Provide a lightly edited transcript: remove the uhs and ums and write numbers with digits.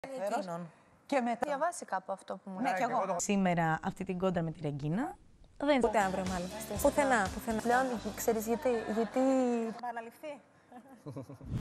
Και μετά. Διαβάσει κάπου αυτό που μου Ναι, λέει. και εγώ. Σήμερα αυτή την κόντρα με τη Ρεγκίνα δεν Ούτε αύριο, μάλλον. Πουθενά. Πλέον ξέρεις γιατί. Θα αναλυφθεί.